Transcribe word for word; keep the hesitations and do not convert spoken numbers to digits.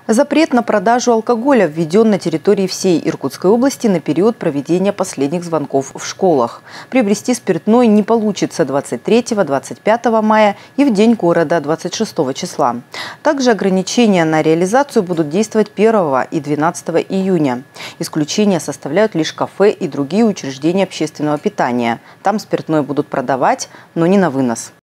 Запрет на продажу алкоголя введен на территории всей Иркутской области на период проведения последних звонков в школах. Приобрести спиртное не получится двадцать третьего — двадцать пятого мая и в День города двадцать шестого числа. Также ограничения на реализацию будут действовать первого и двенадцатого июня. Исключения составляют лишь кафе и другие учреждения общественного питания. Там спиртное будут продавать, но не на вынос.